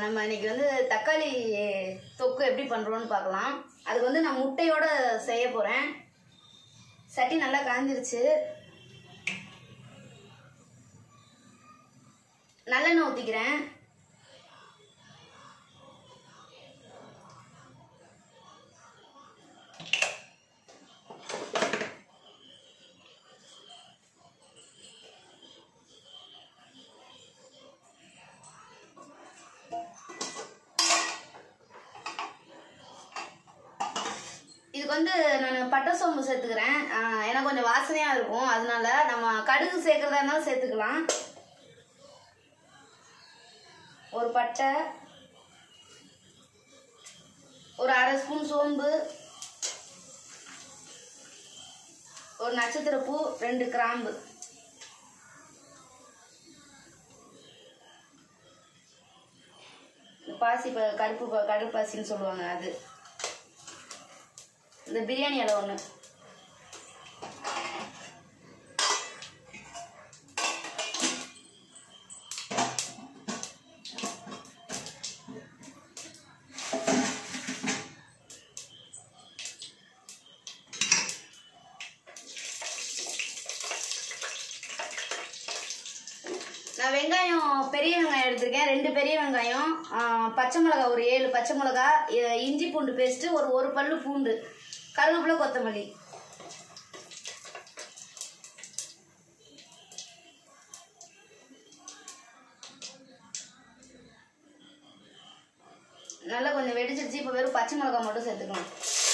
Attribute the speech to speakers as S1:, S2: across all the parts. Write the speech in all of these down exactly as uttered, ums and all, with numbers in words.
S1: நம்ம இன்னைக்கு வந்து தக்காளி தொக்கு எப்படி பண்ணுறோன்னு பார்க்கலாம். அதுக்கு வந்து நான் முட்டையோடு செய்ய போகிறேன். சட்டி நல்லா காய்ஞ்சிருச்சு. நல்லெண்ணெய் ஊற்றிக்கிறேன். இதுக்கு வந்து நான் பட்டை சோம்பு சேர்த்துக்கிறேன். ஏன்னா கொஞ்சம் வாசனையாக இருக்கும். அதனால நம்ம கடுகு சேர்க்குறதா இருந்தாலும் சேர்த்துக்கலாம். ஒரு பட்டை, ஒரு அரை ஸ்பூன் சோம்பு, ஒரு நட்சத்திரப்பூ, ரெண்டு கிராம்பு, பாசி கருப்பு கருப்பு பாசின்னு சொல்லுவாங்க அது, இந்த பிரியாணி இலை ஒன்று, நான் வெங்காயம் பெரிய வெங்காயம் எடுத்திருக்கேன். ரெண்டு பெரிய வெங்காயம், பச்சை மிளகா ஒரு ஏழு பச்சை மிளகா, இஞ்சி பூண்டு பேஸ்ட்டு ஒரு ஒரு பல்லு பூண்டு, கருவேப்பிலை, கொத்தமல்லி. நல்லா கொஞ்சம் வெடிச்சிருச்சு. இப்போ வெறும் பச்சை மிளகா மட்டும் சேர்த்துக்கலாம்.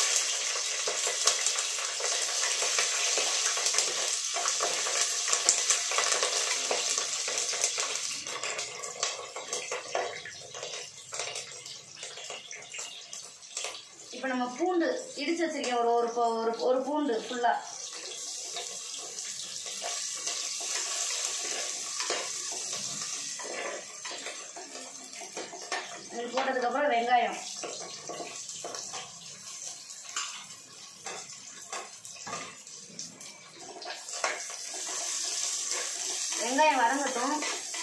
S1: இப்போ நம்ம பூண்டு இடிச்சு வச்சிருக்கேன். ஒரு ஒரு ஒரு பூண்டு ஃபுல்லா இது போட்டதுக்கு அப்புறம் வெங்காயம், வெங்காயம் வதங்கட்டும்.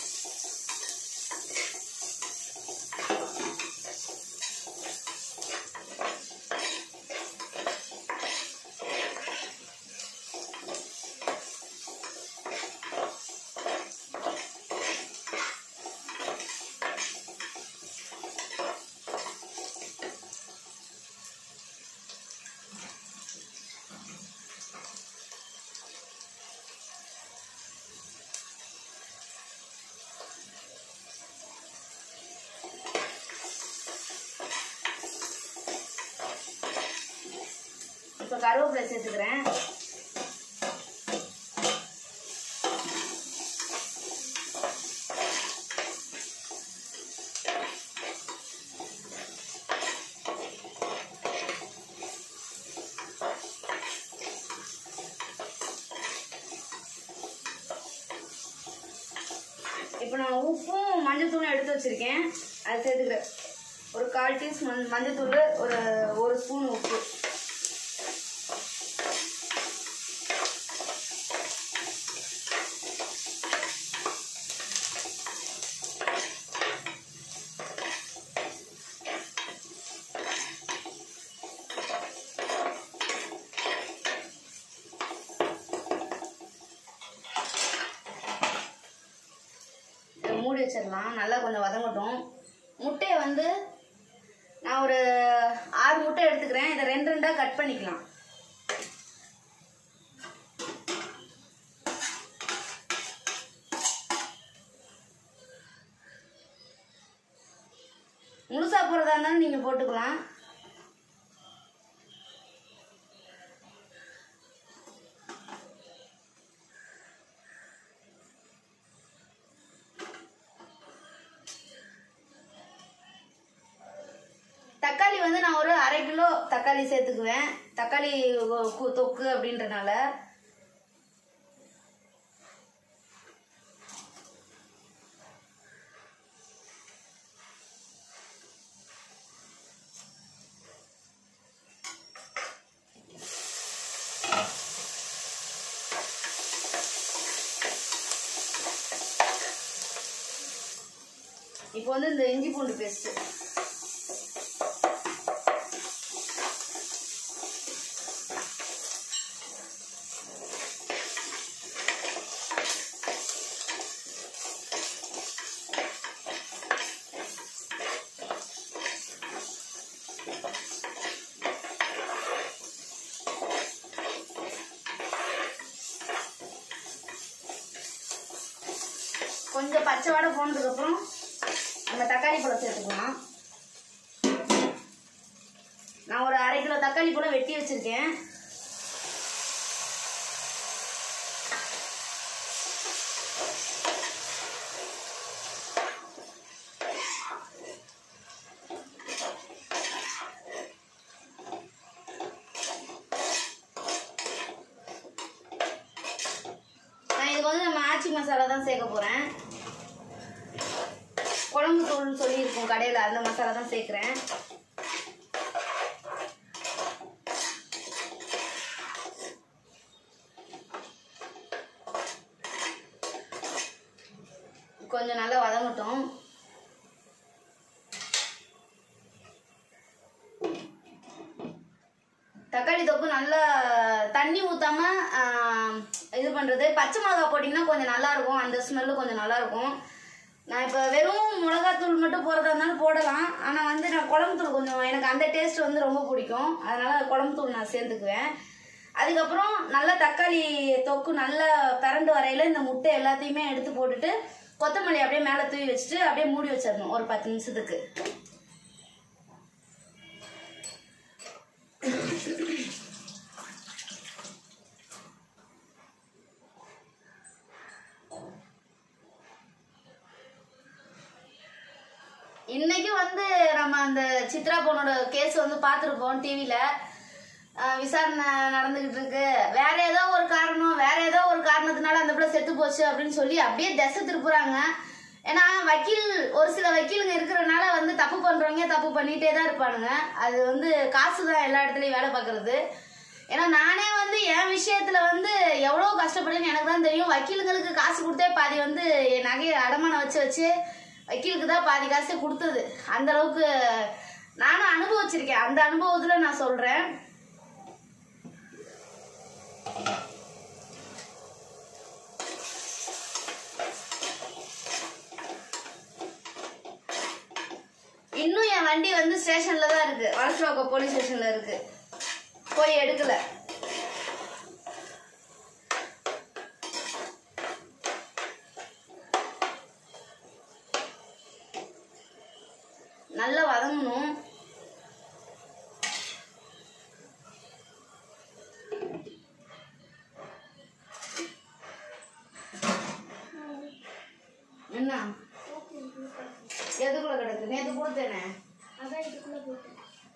S1: இப்போ கருவேப்பிலை சேர்த்துக்கிறேன். இப்போ நான் உப்பும் மஞ்சத்தூளும் எடுத்து வச்சிருக்கேன், அது சேர்த்துக்கிறேன். ஒரு கால் டீஸ்பூன் மஞ்சத்தூள், ஒரு ஒரு ஸ்பூன் உப்பு. மூடி வச்சிடலாம். நல்லா கொஞ்சம் வதங்கட்டும். முட்டையை வந்து நான் ஒரு ஆறு முட்டை எடுத்துக்கிறேன். இதை ரெண்டு ரெண்டாக கட் பண்ணிக்கலாம். முழுசா போடுறதா இருந்தாலும் நீங்கள் போட்டுக்கலாம். தக்காளி வந்து நான் ஒரு அரை கிலோ தக்காளி சேர்த்துக்குவேன். தக்காளி தொக்கு அப்படின்றனால. இப்போ வந்து இந்த இஞ்சி பூண்டு பேஸ்ட் கொஞ்சம் பச்சை வாடை போனதுக்கு அப்புறம் நம்ம தக்காளி பழம் சேர்த்துக்கலாம். நான் ஒரு அரை கிலோ தக்காளி கூட வெட்டி வச்சிருக்கேன். நான் இதுக்கு வந்து நம்ம ஆச்சி மசாலா தான் சேர்க்க போறேன். குழம்பு தூள்னு சொல்லியிருக்கோம் கடையில், அந்த மசாலா தான் சேர்க்குறேன். கொஞ்சம் நல்லா வதங்கட்டும். தக்காளி தொக்கு நல்லா தண்ணி ஊற்றாம இது பண்ணுறது. பச்சை மிளகா போட்டிங்கன்னா கொஞ்சம் நல்லாயிருக்கும், அந்த ஸ்மெல்லு கொஞ்சம் நல்லாயிருக்கும். நான் இப்போ வெறும் மிளகாத்தூள் மட்டும் போடுறதா இருந்தாலும் போடலாம். ஆனால் வந்து நான் குழம்புத்தூள் கொஞ்சம் எனக்கு அந்த டேஸ்ட் வந்து ரொம்ப பிடிக்கும், அதனால் குழம்புத்தூள் நான் சேர்த்துக்குவேன். அதுக்கப்புறம் நல்லா தக்காளி தொக்கு நல்லா பிறண்டு வரையில் இந்த முட்டை எல்லாத்தையுமே எடுத்து போட்டுட்டு கொத்தமல்லி அப்படியே மேலே தூவி வச்சுட்டு அப்படியே மூடி வச்சிடணும் ஒரு பத்து நிமிஷத்துக்கு. இன்னைக்கு வந்து நம்ம அந்த சித்ரா பொண்ணோட கேஸ் வந்து பார்த்துருப்போம் டிவியில். விசாரணை நடந்துக்கிட்டு இருக்கு. வேற ஏதோ ஒரு காரணம் வேற ஏதோ ஒரு காரணத்தினால அந்த பிள்ளை செத்து போச்சு அப்படின்னு சொல்லி அப்படியே திசை திருப்புறாங்க. ஏன்னா வக்கீல் ஒரு சில வக்கீலுங்க இருக்கிறனால வந்து தப்பு பண்ணுறவங்க தப்பு பண்ணிகிட்டே தான் இருப்பானுங்க. அது வந்து காசு தான் எல்லா இடத்துலையும் வேலை பார்க்குறது. ஏன்னா நானே வந்து என் விஷயத்தில் வந்து எவ்வளோ கஷ்டப்படுன்னு எனக்கு தான் தெரியும். வக்கீலுங்களுக்கு காசு கொடுத்தே பாதி வந்து என் நகையை அடமானம் வச்சு வச்சு வக்கீலுக்கு தான் பாதி காசே கொடுத்தது. அந்த அளவுக்கு நானும் அனுபவிச்சிருக்கேன். அந்த அனுபவத்தில் நான் சொல்கிறேன். இன்னும் என் வண்டி வந்து ஸ்டேஷன்ல தான் இருக்கு, வளசரவாக்கம் போலீஸ் ஸ்டேஷன்ல இருக்கு, போய் எடுக்கல. நல்லா வதங்கணும். என்ன எதுக்குள்ள கிடக்கு? நேற்று கொடுத்தேனே, அதான் இதுக்குள்ள போட்டேன்.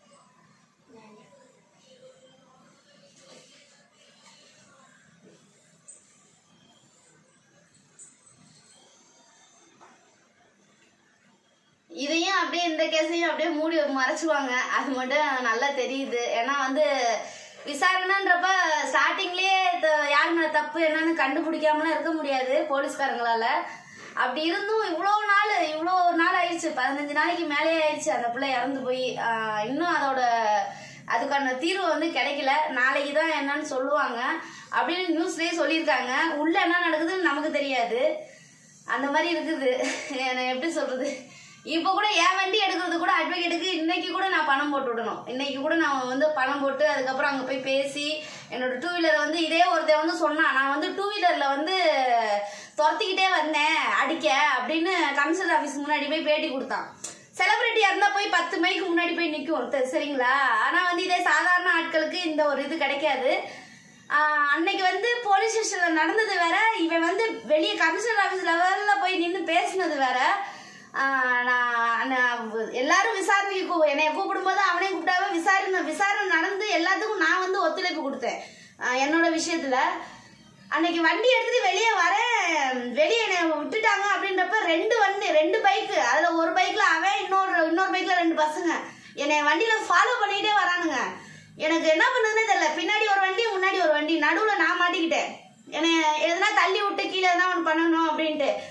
S1: இதையும் அப்படியே இந்த கேஸையும் அப்படியே மூடி மறைச்சுவாங்க. அது மட்டும் நல்லா தெரியுது. ஏன்னா வந்து விசாரணைன்றப்ப ஸ்டார்டிங்லேயே யார் மேலே தப்பு என்னன்னு கண்டுபிடிக்காமலாம் இருக்க முடியாது போலீஸ்காரங்களால. அப்படி இருந்தும் இவ்வளோ நாள் இவ்வளோ நாள் ஆயிடுச்சு, பதினஞ்சு நாளைக்கு மேலே ஆயிடுச்சு அந்த பிள்ளை இறந்து போய். இன்னும் அதோட அதுக்கான தீர்வு வந்து கிடைக்கல. நாளைக்கு தான் என்னன்னு சொல்லுவாங்க அப்படின்னு நியூஸ்லேயே சொல்லியிருக்காங்க. உள்ள என்ன நடக்குதுன்னு நமக்கு தெரியாது. அந்த மாதிரி இருக்குது. நான் எப்படி சொல்றது, இப்போ கூட என் வண்டி எடுக்கிறது கூட அட்வொகேட்டுக்கு இன்னைக்கு கூட நான் பணம் போட்டு விடணும். இன்னைக்கு கூட நான் வந்து பணம் போட்டு அதுக்கப்புறம் அங்கே போய் பேசி என்னோட டூ வீலர் வந்து இதே ஒருத்தர் வந்து சொன்னான், நான் வந்து டூ வீலரில் வந்து துரத்திக்கிட்டே வந்தேன் அடிக்க அப்படின்னு கமிஷனர் ஆஃபீஸ் முன்னாடி போய் பேட்டி கொடுத்தான். செலிபிரிட்டியாக இருந்தால் போய் பத்து மைக்கு முன்னாடி போய் நிற்கும், சரிங்களா? ஆனால் வந்து இதே சாதாரண ஆட்களுக்கு இந்த ஒரு இது கிடைக்காது. அன்னைக்கு வந்து போலீஸ் ஸ்டேஷனில் நடந்தது வேற, இவன் வந்து வெளியே கமிஷனர் ஆஃபீஸ் லெவலில் போய் நின்று பேசினது வேற. நான் எல்லாரும் விசாரணைக்கு என்னை கூப்பிடும்போது அவனே கூப்பிட்டாவே விசாரணை விசாரணை நடந்து எல்லாத்துக்கும் நான் வந்து ஒத்துழைப்பு கொடுத்தேன் என்னோட விஷயத்துல. அன்னைக்கு வண்டி எடுத்துட்டு வெளியே வரேன், வெளியே என்னை விட்டுட்டாங்க அப்படின்றப்ப ரெண்டு வண்டி ரெண்டு பைக்கு, அதுல ஒரு பைக்ல அவன், இன்னொரு இன்னொரு பைக்ல ரெண்டு பசங்க என்னை வண்டியில ஃபாலோ பண்ணிக்கிட்டே வரானுங்க. எனக்கு என்ன பண்ணுறதுனே தெரியல. பின்னாடி ஒரு வண்டி முன்னாடி ஒரு வண்டி, நடுவில் நான் மாட்டிக்கிட்டேன். என்னை எதுனா தள்ளி விட்டு கீழே எதுனா ஒன்று பண்ணணும் அப்படின்ட்டு.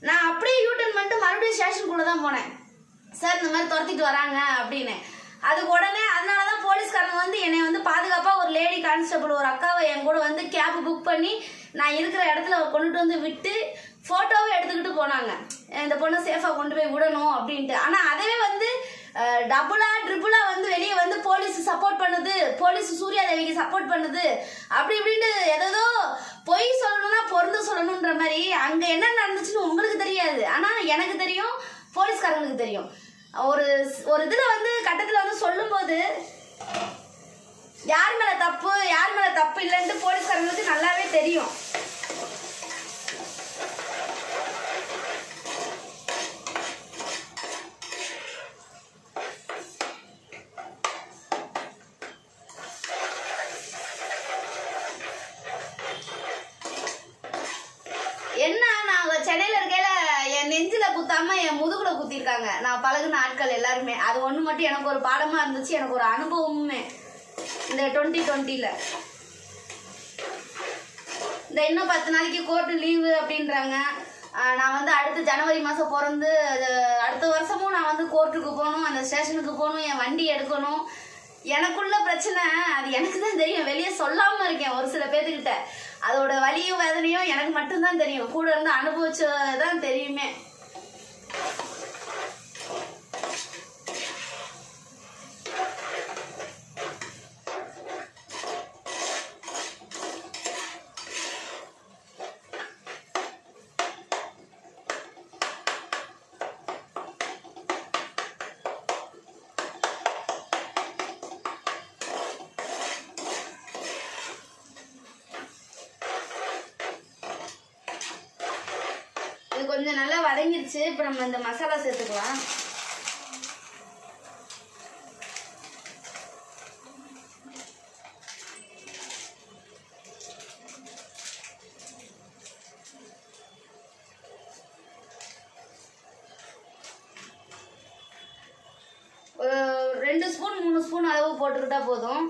S1: நான் அப்படியே யூட்டன் பண்ணிட்டு மறுபடியும் ஸ்டேஷனுக்குள்ளே தான் போனேன். சார் இந்த மாதிரி துரத்திட்டு வராங்க அப்படின்னு. அதுக்கு உடனே அதனால தான் போலீஸ்காரங்க வந்து என்னை வந்து பாதுகாப்பாக ஒரு லேடி கான்ஸ்டபிள் ஒரு அக்காவை என் கூட வந்து கேப் புக் பண்ணி நான் இருக்கிற இடத்துல கொண்டுட்டு வந்து விட்டு ஃபோட்டோவை எடுத்துக்கிட்டு போனாங்க. இந்த பொண்ணை சேஃபாக கொண்டு போய் விடணும் அப்படின்ட்டு. ஆனால் அதவே வந்து டபுளா ட்ரிபிளா வந்து வெளியே வந்து போலீஸ் சப்போர்ட் பண்ணுது, போலீஸ் சூர்யாதேவிக்கு சப்போர்ட் பண்ணுது அப்படி இப்படின்ட்டு ஏதோ பொய் சொல்லணும்னா பொருந்து சொல்லணுன்ற மாதிரி அங்கே என்ன நடந்துச்சுன்னு உங்களுக்கு தெரியாது, ஆனால் எனக்கு தெரியும், போலீஸ்காரங்களுக்கு தெரியும். ஒரு ஒரு இதில் வந்து கட்டத்தில் வந்து சொல்லும்போது யார் மேலே தப்பு யார் மேலே தப்பு இல்லைன்ட்டு போலீஸ்காரங்களுக்கு நல்லாவே தெரியும். என்ன நான் சென்னையில் இருக்கையில என் நெஞ்சில குத்தாம என் முதுகுல குத்திருக்காங்க நான் பழகுன ஆட்கள் எல்லாருமே. அது ஒன்று மட்டும் எனக்கு ஒரு பாடமா இருந்துச்சு, எனக்கு ஒரு அனுபவமுமே. இந்த டுவெண்ட்டி டுவெண்ட்டில இந்த இன்னும் பத்து நாளைக்கு கோர்ட்டு லீவு அப்படின்றாங்க. நான் வந்து அடுத்து ஜனவரி மாதம் பிறந்து அடுத்த வருஷமும் நான் வந்து கோர்ட்டுக்கு போகணும், அந்த ஸ்டேஷனுக்கு போகணும், என் வண்டி எடுக்கணும். எனக்குள்ள பிரச்சனை அது எனக்கு தான் தெரியும், வெளியே சொல்லாமல் இருக்கேன் ஒரு சில பேர்த்துக்கிட்ட. அதோட வலியும் வேதனையும் எனக்கு மட்டும்தான் தெரியும், கூட இருந்து அனுபவிச்சதான் தெரியுமே. கொஞ்சம் நல்லா வதங்கிருச்சு. இப்போ நம்ம இந்த மசாலா சேர்த்துக்கலாம். ஒரு ரெண்டு ஸ்பூன் மூணு ஸ்பூன் அளவு போட்டுக்கிட்டா போதும்.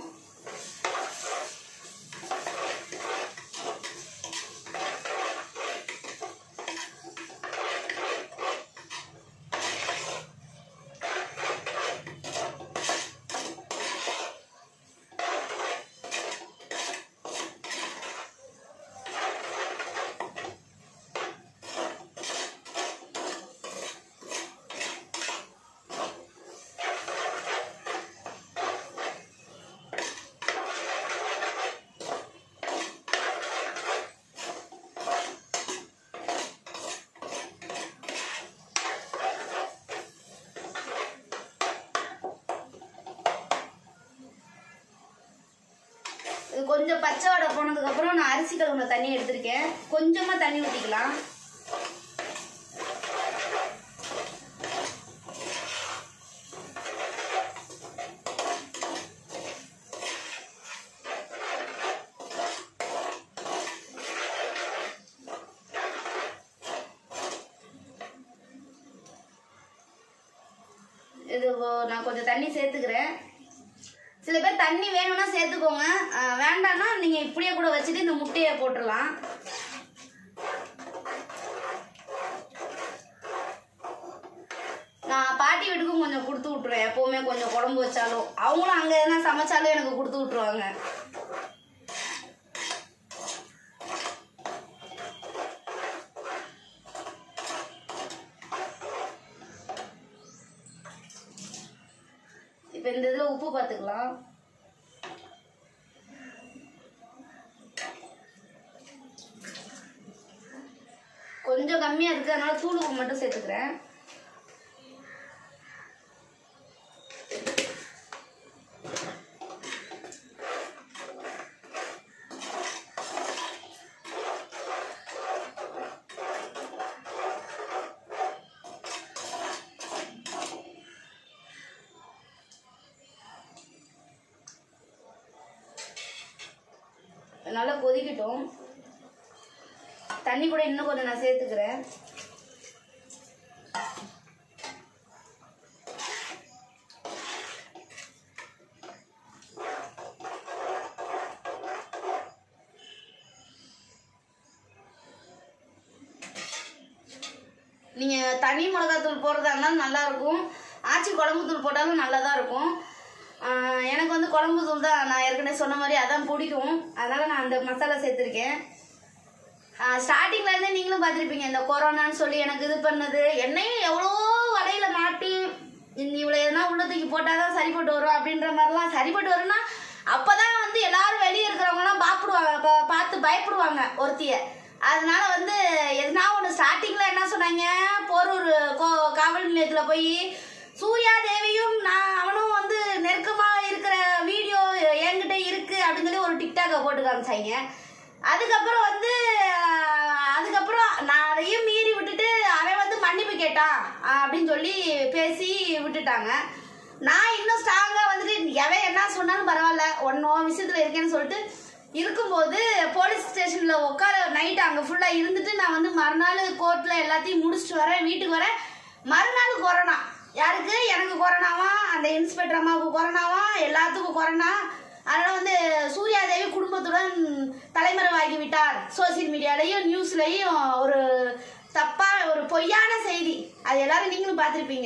S1: கொஞ்சம் பச்சை வடை போனதுக்கு அப்புறம் நான் அரிசி கழுவுன தண்ணி எடுத்திருக்கேன். கொஞ்சமா தண்ணி ஊற்றிக்கலாம். இது நான் கொஞ்சம் தண்ணி சேர்த்துக்கிறேன். சில பேர் தண்ணி வேணும்னா சேர்த்துக்கோங்க, வேண்டாம்னா நீங்க இப்படியே கூட வச்சுட்டு இந்த முட்டையை போட்டுடலாம். நான் பாட்டி வீட்டுக்கும் கொஞ்சம் கொடுத்து விட்டுருவேன். எப்பவுமே கொஞ்சம் குழம்பு வச்சாலும் அவங்களும் அங்க எதனா சமைச்சாலும் எனக்கு கொடுத்து விட்டுருவாங்க. இப்போ இந்த இதில் உப்பு பார்த்துக்கலாம். கொஞ்சம் கம்மியாக இருக்குது, அதனால தூள் உப்பு மட்டும் சேர்த்துக்கிறேன். நல்லா கொதிக்கட்டும். தண்ணி கூட இன்னும் கொஞ்சம் நான் சேர்த்துக்கிறேன். தனி மிளகாத்தூள் போடுறதா இருந்தாலும் நல்லாயிருக்கும், ஆச்சி குழம்பு தூள் போட்டாலும் நல்லா தான் இருக்கும். எனக்கு வந்து குழம்பு தூள் தான் நான் ஏற்கனவே சொன்ன மாதிரி அதான் பிடிக்கும், அதனால் நான் அந்த மசாலா சேர்த்துருக்கேன். ஸ்டார்டிங்லேருந்தே நீங்களும் பார்த்துருப்பீங்க, இந்த கொரோனான்னு சொல்லி எனக்கு இது பண்ணது, என்னையும் எவ்வளோ வலையில மாட்டி இவ்வளோ எதுனா உள்ள தூக்கி போட்டால் தான் சரிப்பட்டு வரும் அப்படின்ற மாதிரிலாம். சரிப்பட்டு வரும்னா அப்போ தான் வந்து எல்லாரும் வெளியே இருக்கிறவங்கலாம் பாப்பிடுவாங்க, பார்த்து பயப்படுவாங்க ஒருத்திய. அதனால வந்து எதுனா ஒன்று ஸ்டார்டிங்கில் என்ன சொன்னாங்க, போரூர் கோ காவல் நிலையத்தில் போய் சூர்யா தேவியும் நான் அவனும் வந்து நெருக்கமாக இருக்கிற வீடியோ என்கிட்ட இருக்கு அப்படின்னு சொல்லி ஒரு டிக்டாக்கை போட்டு காமிச்சாங்க. அதுக்கப்புறம் வந்து அதுக்கப்புறம் நான் அதையும் மீறி விட்டுட்டு அவன் வந்து மன்னிப்பு கேட்டான் அப்படின்னு சொல்லி பேசி விட்டுட்டாங்க. நான் இன்னும் ஸ்ட்ராங்காக வந்துட்டு எவன் என்ன சொன்னாலும் பரவாயில்ல ஒன்னோ விஷயத்தில் இருக்கேன்னு சொல்லிட்டு இருக்கும்போது போலீஸ் ஸ்டேஷனில் உட்கார நைட்டு அங்கே ஃபுல்லாக இருந்துட்டு நான் வந்து மறுநாள் கோர்ட்டில் எல்லாத்தையும் முடிச்சுட்டு வரேன், வீட்டுக்கு வரேன். மறுநாள் கொரோனா. யாருக்கு? எனக்கு கொரோனாவா, அந்த இன்ஸ்பெக்டர் அம்மாவுக்கு கொரோனாவா, எல்லாத்துக்கும் கொரோனா. அதனால் வந்து சூர்யாதேவி குடும்பத்துடன் தலைமறைவாகி விட்டார். சோசியல் மீடியாலையும் நியூஸ்லையும் ஒரு தப்பாக ஒரு பொய்யான செய்தி, அது எல்லாரும் நீங்களும் பார்த்துருப்பீங்க.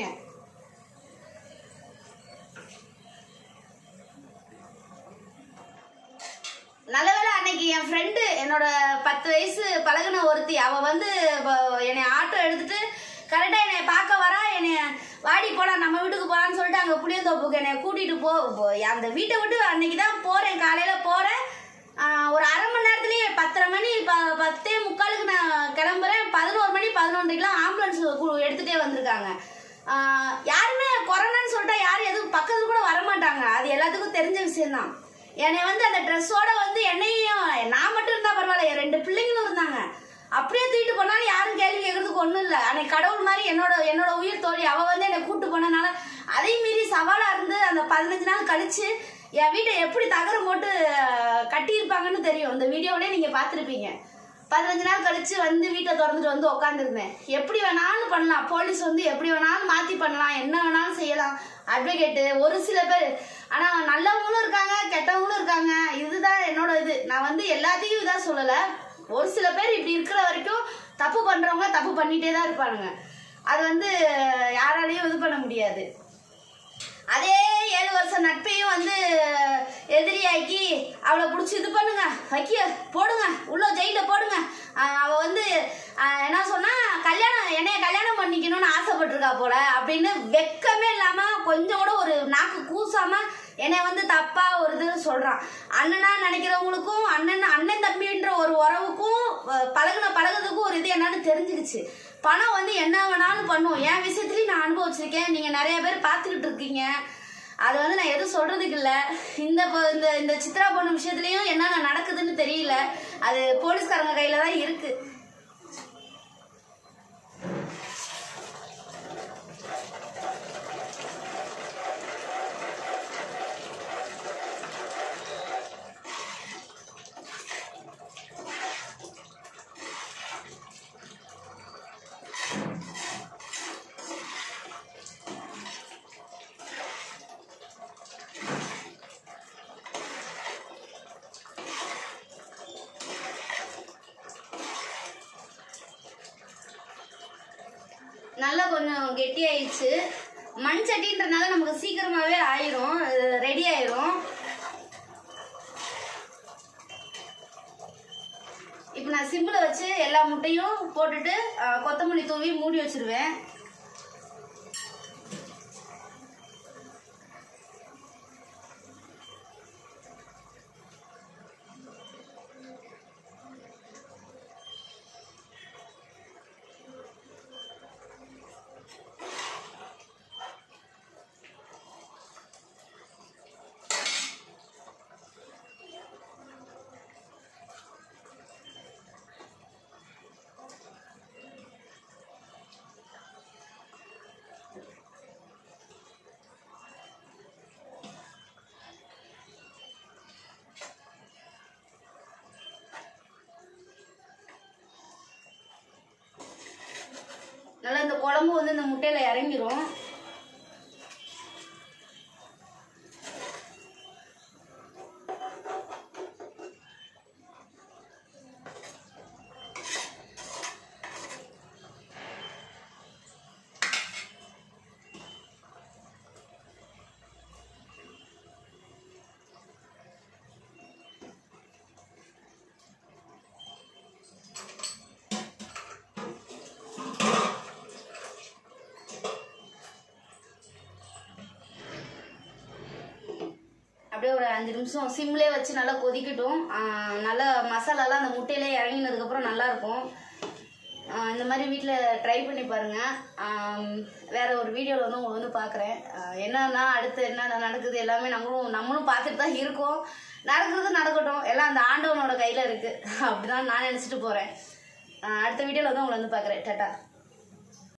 S1: நல்லவேளை அன்னைக்கு என் ஃப்ரெண்டு, என்னோட பத்து வயசு பழகுன ஒருத்தி, அவள் வந்து என்னை ஆட்டோ எடுத்துட்டு கரெக்டாக என்னை பார்க்க வரா. என்னை வாடி போகலாம் நம்ம வீட்டுக்கு போகலான்னு சொல்லிட்டு அங்கே புளியந்தோப்புக்கு என்னை கூட்டிகிட்டு போ, அந்த வீட்டை விட்டு அன்னைக்கு தான் போகிறேன், காலையில் போகிறேன். ஒரு அரை மணி நேரத்துலேயே பத்தரை மணி ப பத்தே முக்காலுக்கு நான் கிளம்புறேன். பதினோரு மணி பதினொன்றைக்கெலாம் ஆம்புலன்ஸ் எடுத்துகிட்டே வந்திருக்காங்க. யாருமே கொரோனான்னு சொல்லிட்டா யாரும் எதுவும் பக்கத்தில் கூட வரமாட்டாங்க, அது எல்லாத்துக்கும் தெரிஞ்ச விஷயம்தான். என்னை வந்து அந்த ட்ரெஸ்ஸோட வந்து என்னையும் நான் மட்டும் இருந்தால் பரவாயில்ல, என் ரெண்டு பிள்ளைங்களும் இருந்தாங்க, அப்படியே தூக்கிட்டு போனாலும் யாரும் கேள்வி கேட்கறதுக்கு ஒன்றும் இல்லை. அன்னைக்கு கடவுள் மாதிரி என்னோட என்னோட உயிர் தோழி அவள் வந்து என்னை கூப்பிட்டு போனனால அதையும் மீறி சவாலாக இருந்து அந்த பதினஞ்சு நாள் கழிச்சு என் வீட்டை எப்படி தகரம் போட்டு கட்டியிருப்பாங்கன்னு தெரியும், இந்த வீடியோவிலே நீங்கள் பார்த்துருப்பீங்க. பதினஞ்சு நாள் கழிச்சு வந்து வீட்டை திறந்துட்டு வந்து உட்காந்துருந்தேன். எப்படி வேணாலும் பண்ணலாம், போலீஸ் வந்து எப்படி வேணாலும் மாற்றி பண்ணலாம், என்ன வேணாலும் செய்யலாம், அட்வொகேட்டு ஒரு சில பேர். ஆனால் நல்லவங்களும் இருக்காங்க, கெட்டவங்களும் இருக்காங்க. இதுதான் என்னோட இது. நான் வந்து எல்லாத்தையும் இதாக சொல்லலை. ஒரு சில பேர் இப்படி இருக்கிற வரைக்கும் தப்பு பண்ணுறவங்க தப்பு பண்ணிகிட்டே தான் இருப்பானுங்க. அது வந்து யாராலையும் இது பண்ண முடியாது. அதே ஏழு வருஷம் நட்பையும் வந்து எதிரியாக்கி அவளை பிடிச்சி இது பண்ணுங்க, வைக்க போடுங்க, உள்ள ஜெயிலில் போடுங்க. அவள் வந்து என்ன சொன்னா, கல்யாணம் என்னைய கல்யாணம் பண்ணிக்கணும்னு ஆசைப்பட்டிருக்கா போல அப்படின்னு வெக்கமே இல்லாமல் கொஞ்சம் கூட ஒரு நாக்கு கூசாமல் என்னை வந்து தப்பாக ஒரு இது சொல்கிறான். அண்ணனா நினைக்கிறவங்களுக்கும் அண்ணன் அண்ணன் தம்பின்ற ஒரு உறவுக்கும் பழகுன பழகுறதுக்கும் ஒரு இது என்னன்னு தெரிஞ்சுக்கிச்சு. பணம் வந்து என்ன வேணாலும் பண்ணும். என் விஷயத்துலையும் நான் அனுபவிச்சிருக்கேன், நீங்கள் நிறைய பேர் பார்த்துக்கிட்டு இருக்கீங்க. அது வந்து நான் எதுவும் சொல்கிறதுக்கு இல்லை. இந்த இந்த இந்த சித்ரா பொண்ணு விஷயத்துலையும் என்னென்ன நடக்குதுன்னு தெரியல, அது போலீஸ்காரங்க கையில் தான் இருக்குது. நல்லா கொஞ்சம் கெட்டி ஆயிடுச்சு. மண் சட்டின்றதுனால நமக்கு சீக்கிரமாகவே ஆயிரும், ரெடி ஆயிரும். இப்போ நான் சிம்பிளை வச்சு எல்லா முட்டையும் போட்டுட்டு கொத்தமல்லி தூவி மூடி வச்சிருவேன். நல்லா இந்த குழம்பு வந்து இந்த முட்டையில இறங்கிரும். அப்படியே ஒரு அஞ்சு நிமிஷம் சிம்லேயே வச்சு நல்லா கொதிக்கட்டும். நல்லா மசாலாலாம் அந்த முட்டையிலே இறங்கினதுக்கப்புறம் நல்லாயிருக்கும். இந்த மாதிரி வீட்டில் ட்ரை பண்ணி பாருங்கள். வேறு ஒரு வீடியோவில் வந்து உங்களை வந்து பார்க்குறேன். என்னன்னா அடுத்து என்ன நடக்குது எல்லாமே நம்மளும் நம்மளும் பார்த்துட்டு தான் இருக்கோம். நடக்கிறது நடக்கட்டும், எல்லாம் அந்த ஆண்டவனோட கையில் இருக்குது அப்படி தான் நான் நினச்சிட்டு போகிறேன். அடுத்த வீடியோவில் வந்து உங்களை வந்து பார்க்குறேன். டாட்டா.